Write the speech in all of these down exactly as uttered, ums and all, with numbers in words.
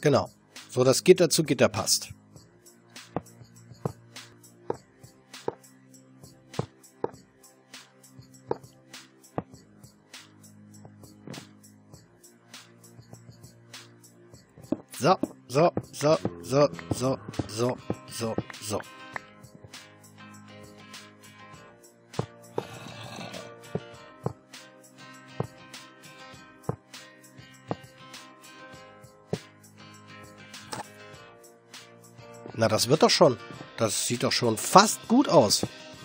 Genau. So, das Gitter zu Gitter passt. So, so, so, so, so, so, so, so. Na, das wird doch schon. Das sieht doch schon fast gut aus.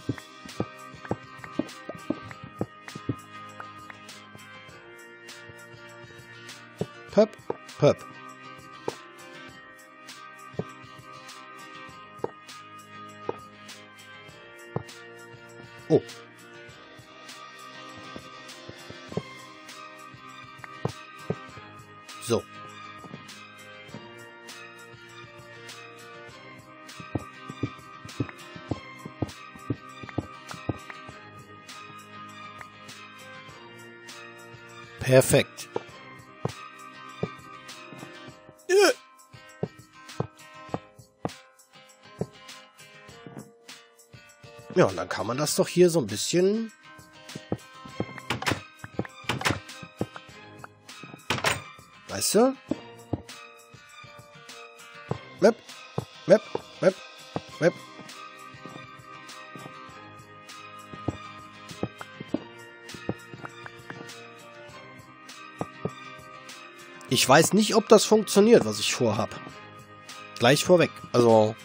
Pöp, pöp. Oh. So. Perfekt. Ja, und dann kann man das doch hier so ein bisschen... Weißt du? Map, map, map, map. Ich weiß nicht, ob das funktioniert, was ich vorhab. Gleich vorweg. Also...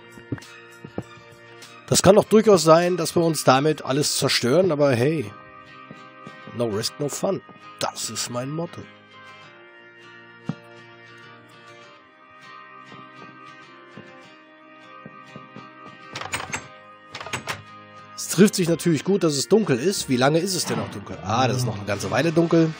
Das kann doch durchaus sein, dass wir uns damit alles zerstören, aber hey. No risk, no fun. Das ist mein Motto. Es trifft sich natürlich gut, dass es dunkel ist. Wie lange ist es denn noch dunkel? Ah, das ist noch eine ganze Weile dunkel.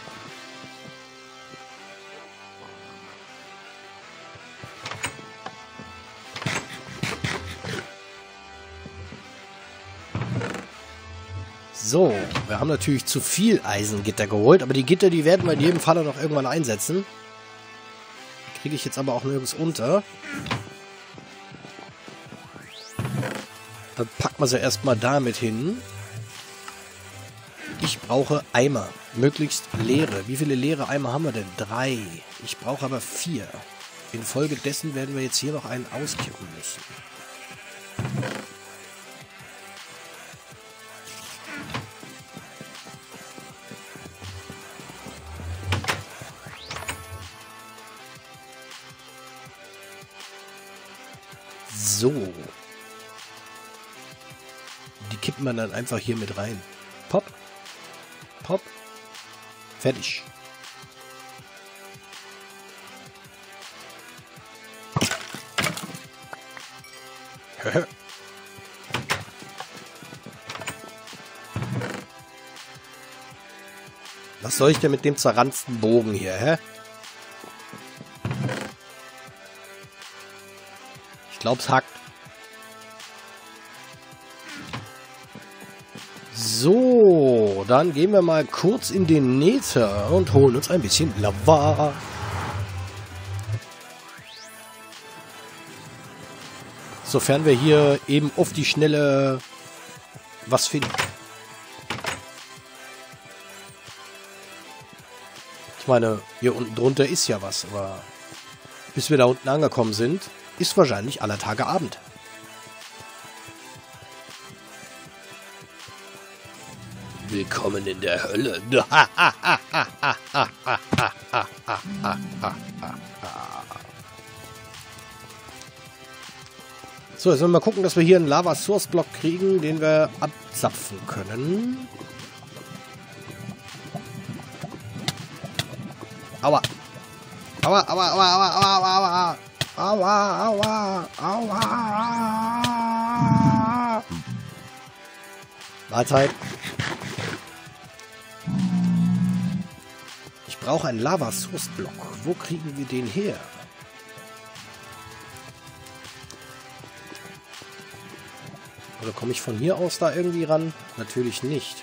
So, wir haben natürlich zu viel Eisengitter geholt, aber die Gitter, die werden wir in jedem Falle noch irgendwann einsetzen. Kriege ich jetzt aber auch nirgends unter. Dann packen wir sie erstmal damit hin. Ich brauche Eimer, möglichst leere. Wie viele leere Eimer haben wir denn? Drei. Ich brauche aber vier. Infolgedessen werden wir jetzt hier noch einen auskippen müssen. So. Die kippen wir dann einfach hier mit rein. Pop. Pop. Fertig. Was soll ich denn mit dem zerranzten Bogen hier, hä? Ich glaub's hackt. So, dann gehen wir mal kurz in den Nether und holen uns ein bisschen Lava. Sofern wir hier eben auf die Schnelle was finden. Ich meine, hier unten drunter ist ja was, aber bis wir da unten angekommen sind, ist wahrscheinlich aller Tage Abend. Willkommen in der Hölle. So, jetzt wollen wir mal gucken, dass wir hier einen Lava-Source-Block kriegen, den wir abzapfen können. Aua. Aua, aua, aua, aua, aua, aua. Aua, aua, aua. Mahlzeit. Ich brauche einen Lava-Source-Block. Wo kriegen wir den her? Oder komme ich von hier aus da irgendwie ran? Natürlich nicht.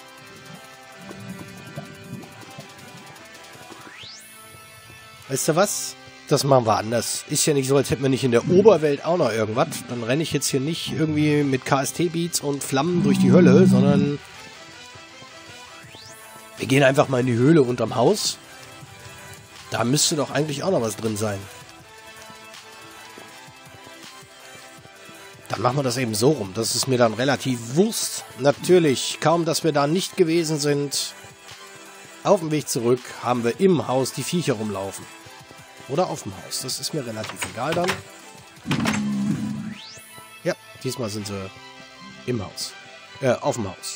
Weißt du was? Das machen wir anders. Ist ja nicht so, als hätten wir nicht in der Oberwelt auch noch irgendwas. Dann renne ich jetzt hier nicht irgendwie mit K S T-Beats und Flammen durch die Hölle, sondern wir gehen einfach mal in die Höhle unterm Haus. Da müsste doch eigentlich auch noch was drin sein. Dann machen wir das eben so rum. Das ist mir dann relativ Wurst. Natürlich, kaum dass wir da nicht gewesen sind, auf dem Weg zurück haben wir im Haus die Viecher rumlaufen. Oder auf dem Haus. Das ist mir relativ egal dann. Ja, diesmal sind sie im Haus. Äh, auf dem Haus.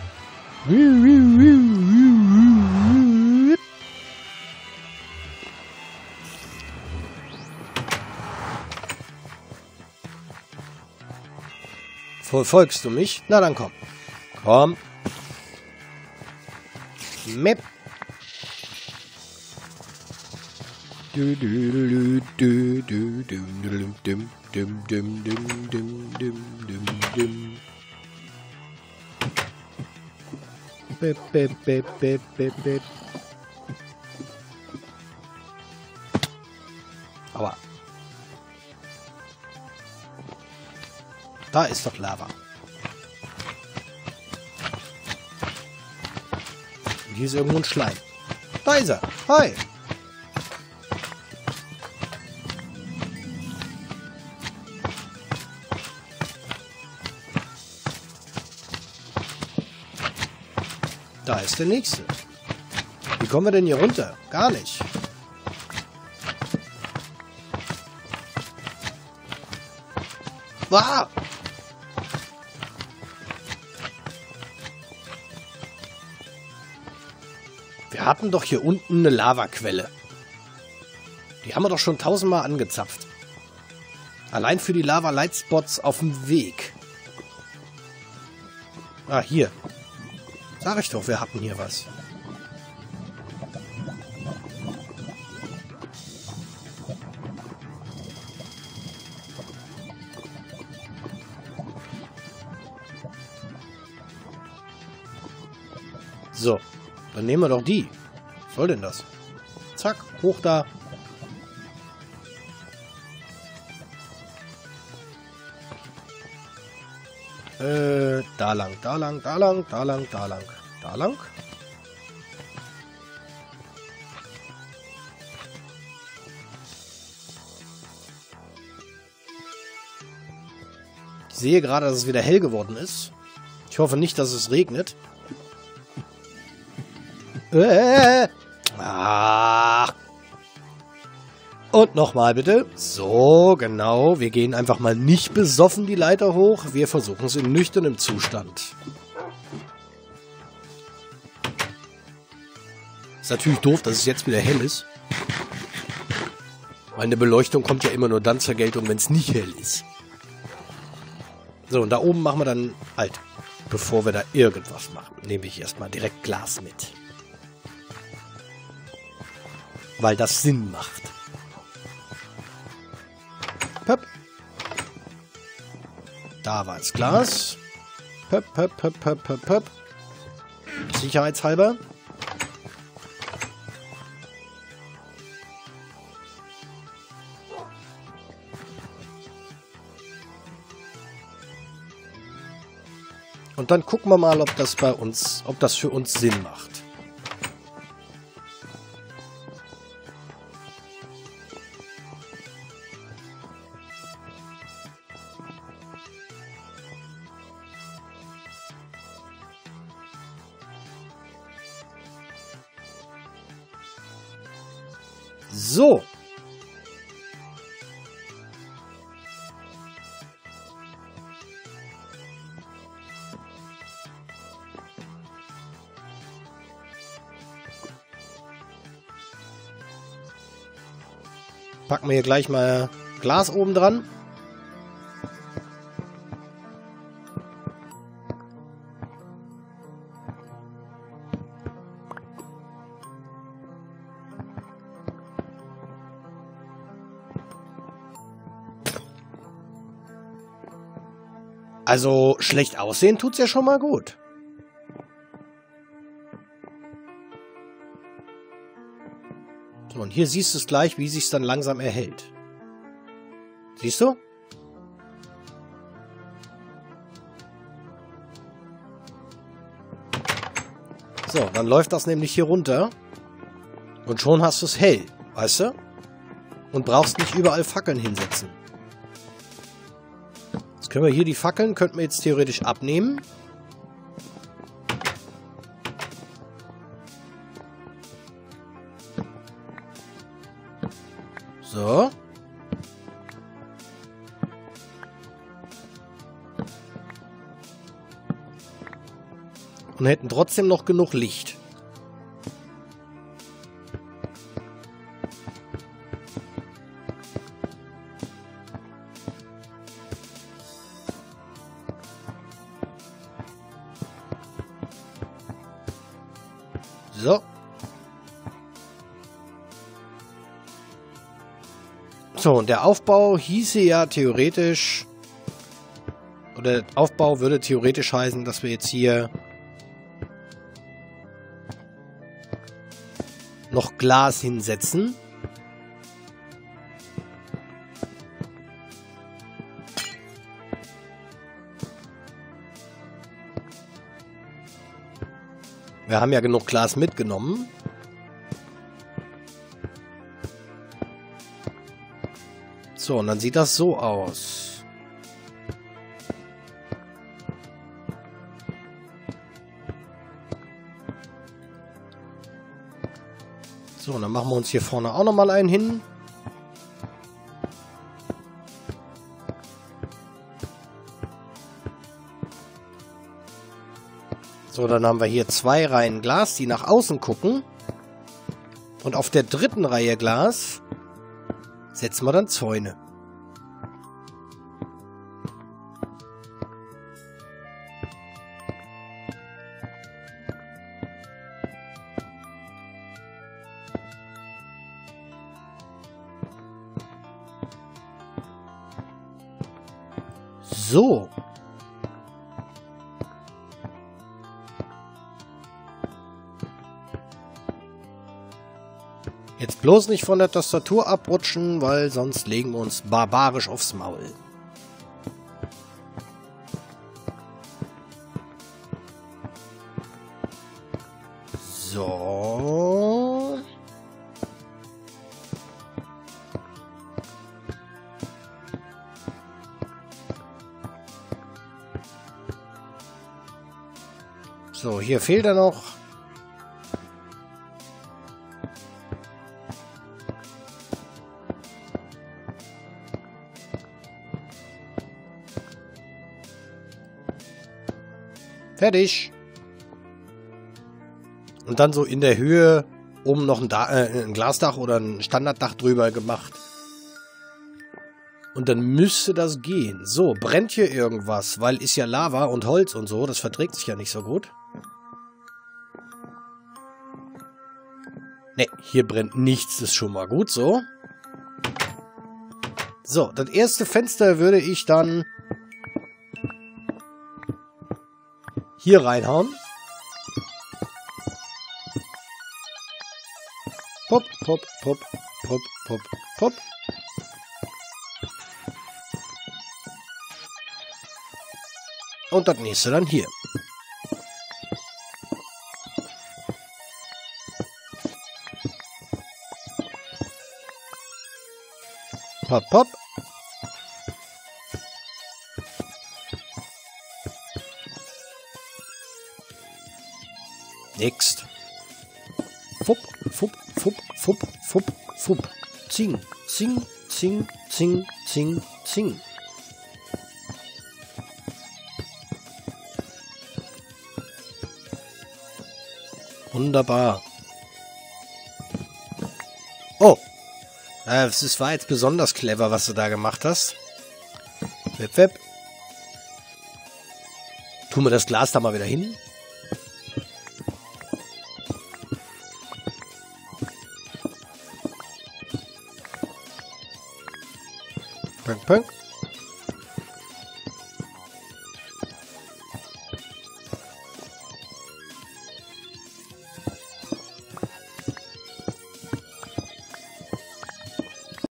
Verfolgst du mich? Na dann komm. Komm. Mep. Du du du du du dum dum dum dum dum dum dum dum. Bip bip bip bip bip bip. Aber da ist doch Lava. Und hier ist irgendwo ein Schleim. Da ist er. Hi. Da ist der nächste. Wie kommen wir denn hier runter? Gar nicht. Ah! Wir hatten doch hier unten eine Lavaquelle. Die haben wir doch schon tausendmal angezapft. Allein für die Lava-Lightspots auf dem Weg. Ah, hier. Sag ich doch, wir hatten hier was. So, dann nehmen wir doch die. Was soll denn das? Zack, hoch da. Äh, da lang, da lang, da lang, da lang, da lang, da lang. Ich sehe gerade, dass es wieder hell geworden ist. Ich hoffe nicht, dass es regnet. Äh, ah. Und nochmal bitte. So, genau. Wir gehen einfach mal nicht besoffen die Leiter hoch. Wir versuchen es in nüchternem Zustand. Ist natürlich doof, dass es jetzt wieder hell ist. Weil eine Beleuchtung kommt ja immer nur dann zur Geltung, wenn es nicht hell ist. So, und da oben machen wir dann halt, bevor wir da irgendwas machen, nehme ich erstmal direkt Glas mit. Weil das Sinn macht. Pöpp. Da war das Glas. Pöpp, pöpp, pöpp, pöpp, pöpp, pöpp. Sicherheitshalber. Und dann gucken wir mal, ob das bei uns, ob das für uns Sinn macht. So. Packen wir hier gleich mal Glas oben dran. Also schlecht aussehen tut's ja schon mal gut. So, und hier siehst du es gleich, wie sich dann langsam erhält. Siehst du? So, dann läuft das nämlich hier runter. Und schon hast du es hell, weißt du? Und brauchst nicht überall Fackeln hinsetzen. Jetzt können wir hier die Fackeln, könnten wir jetzt theoretisch abnehmen. So. Und hätten trotzdem noch genug Licht. So. So, und der Aufbau hieße ja theoretisch, oder der Aufbau würde theoretisch heißen, dass wir jetzt hier noch Glas hinsetzen. Wir haben ja genug Glas mitgenommen. So, und dann sieht das so aus. So, und dann machen wir uns hier vorne auch nochmal einen hin. So, dann haben wir hier zwei Reihen Glas, die nach außen gucken. Und auf der dritten Reihe Glas setzen wir dann Zäune. So. Jetzt bloß nicht von der Tastatur abrutschen, weil sonst legen wir uns barbarisch aufs Maul. So. So, hier fehlt er noch. Fertig. Und dann so in der Höhe oben noch ein, da äh, ein Glasdach oder ein Standarddach drüber gemacht. Und dann müsste das gehen. So, brennt hier irgendwas, weil ist ja Lava und Holz und so. Das verträgt sich ja nicht so gut. Ne, hier brennt nichts. Das ist schon mal gut so. So, das erste Fenster würde ich dann hier reinhauen. Pop, pop, pop, pop, pop, pop. Und das nächste dann hier. Pop, pop. Next. Fupp, fupp, fupp, fupp, fupp, fupp. Zing, zing, zing, zing, zing, zing. Wunderbar. Oh. Das war jetzt besonders clever, was du da gemacht hast. Web, web. Tun wir das Glas da mal wieder hin. Punk, punk.